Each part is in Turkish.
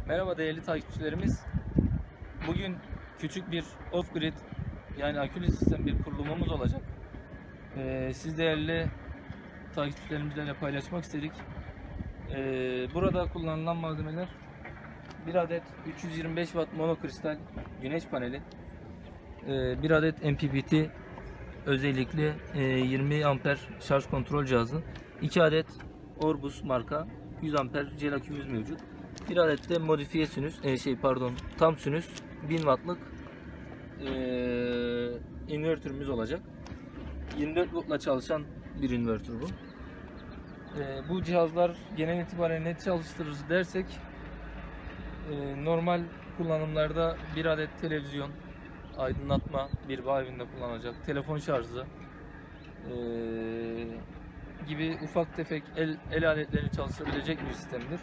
Merhaba değerli takipçilerimiz. Bugün küçük bir off-grid yani akülü sistem bir kurulumumuz olacak. Siz değerli takipçilerimizle paylaşmak istedik. Burada kullanılan malzemeler bir adet 325 watt monokristal güneş paneli, bir adet MPPT özellikle 20 amper şarj kontrol cihazı, 2 adet Orbus marka 100 amper cel akümüz mevcut. Bir adet de modifiye sinüs, tam sinüs 1000 wattlık invertörümüz olacak. 24 voltla çalışan bir invertör bu. Bu cihazlar genel itibariyle net çalıştırır dersek, normal kullanımlarda bir adet televizyon, aydınlatma, bir bağ evinde kullanacak, telefon şarjı gibi ufak tefek el aletleri çalışabilecek bir sistemdir.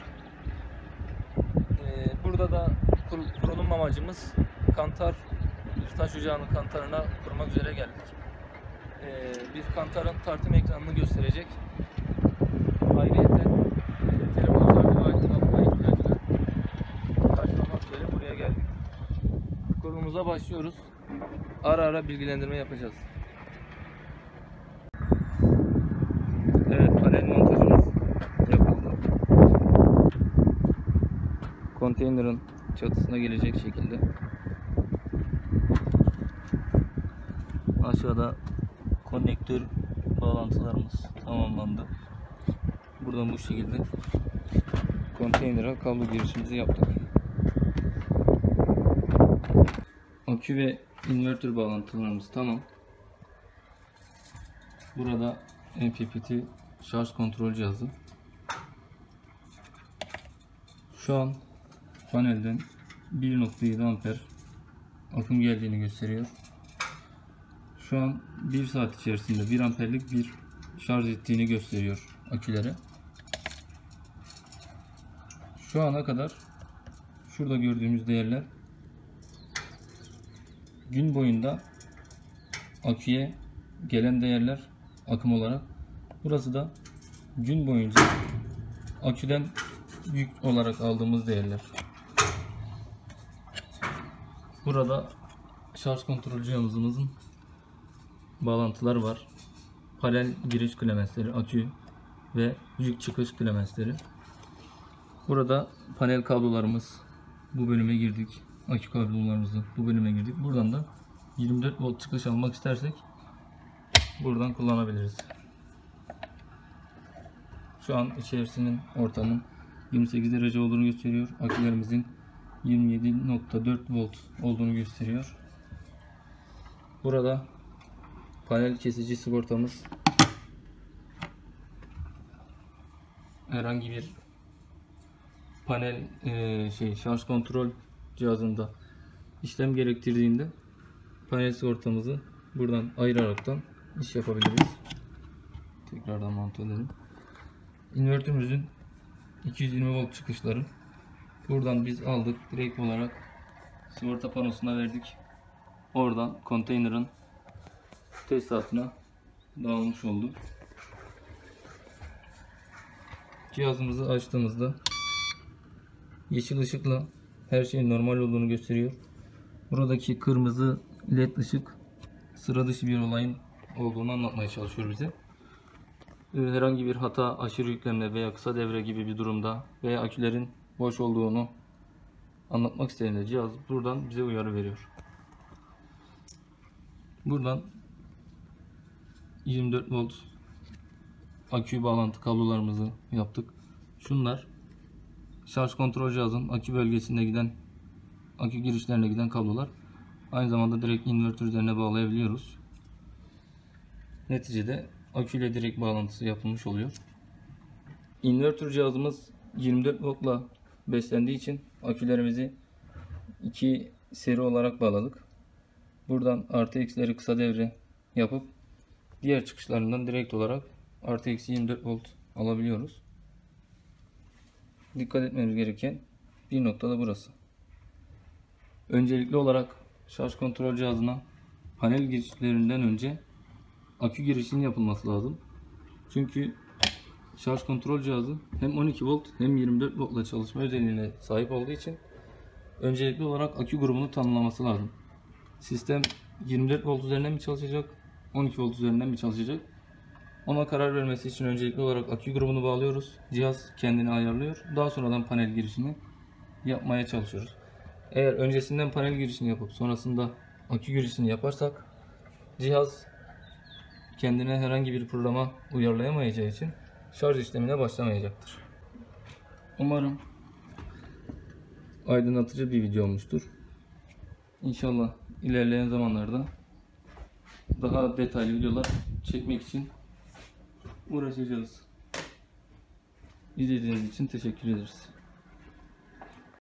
Burada da kurulum amacımız kantar, bir taş ocağının kantarına kurmak üzere geldik. Bir kantarın tartım ekranını gösterecek. Ayrıyeten telefon şarjı ve aydınlatma ihtiyacını karşılamak üzere buraya geldik. Kurulumuza başlıyoruz. Ara ara bilgilendirme yapacağız. Evet, panel montajımız yapıldı. Konteynerin çatısına gelecek şekilde. Aşağıda konnektör bağlantılarımız tamamlandı. Buradan bu şekilde konteynere kablo girişimizi yaptık. Akü ve invertör bağlantılarımız tamam. Burada MPPT şarj kontrol cihazı. Şu an panelden 1.7 amper akım geldiğini gösteriyor. Şu an 1 saat içerisinde 1 amperlik bir şarj ettiğini gösteriyor akülere. Şu ana kadar şurada gördüğümüz değerler gün boyunda aküye gelen değerler akım olarak. Burası da gün boyunca aküden yük olarak aldığımız değerler. Burada şarj kontrol cihazımızın bağlantıları var. Panel giriş klemensleri, akü ve yük çıkış klemensleri. Burada panel kablolarımız, bu bölüme girdik. Akü kablolarımızı bu bölüme girdik. Buradan da 24 volt çıkış almak istersek buradan kullanabiliriz. Şu an içerisinin ortamın 28 derece olduğunu gösteriyor. Akülerimizin 27.4 volt olduğunu gösteriyor. Burada panel kesici sigortamız, herhangi bir panel şarj kontrol cihazında işlem gerektirdiğinde panel sigortamızı buradan ayıraraktan iş yapabiliriz. Tekrardan monte edelim. İnvertörümüzün 220 volt çıkışları buradan biz aldık, direkt olarak sigorta panosuna verdik. Oradan konteynerin tesisatına dağılmış oldu. Cihazımızı açtığımızda yeşil ışıkla her şeyin normal olduğunu gösteriyor. Buradaki kırmızı led ışık sıra dışı bir olayın olduğunu anlatmaya çalışıyor bize. Herhangi bir hata, aşırı yüklemle veya kısa devre gibi bir durumda veya akülerin boş olduğunu anlatmak istediğinde cihaz buradan bize uyarı veriyor. Buradan 24 volt akü bağlantı kablolarımızı yaptık. Şunlar şarj kontrol cihazın akü bölgesine giden, akü girişlerine giden kablolar. Aynı zamanda direkt invertör üzerine bağlayabiliyoruz. Neticede aküyle direkt bağlantısı yapılmış oluyor. İnvertör cihazımız 24 voltla beslendiği için akülerimizi 2 seri olarak bağladık. Buradan artı eksileri kısa devre yapıp diğer çıkışlarından direkt olarak artı eksi 24 volt alabiliyoruz. Dikkat etmemiz gereken bir nokta da burası. Öncelikli olarak şarj kontrol cihazına panel girişlerinden önce akü girişinin yapılması lazım. Çünkü şarj kontrol cihazı hem 12 volt hem 24 voltla çalışma özelliğine sahip olduğu için öncelikli olarak akü grubunu tanımlaması lazım. Sistem 24 volt üzerinden mi çalışacak, 12 volt üzerinden mi çalışacak? Ona karar vermesi için öncelikli olarak akü grubunu bağlıyoruz. Cihaz kendini ayarlıyor. Daha sonradan panel girişini yapmaya çalışıyoruz. Eğer öncesinden panel girişini yapıp sonrasında akü girişini yaparsak cihaz kendine herhangi bir programa uyarlayamayacağı için şarj işlemine başlamayacaktır. Umarım aydınlatıcı bir video olmuştur. İnşallah ilerleyen zamanlarda daha detaylı videolar çekmek için uğraşacağız. İzlediğiniz için teşekkür ederiz.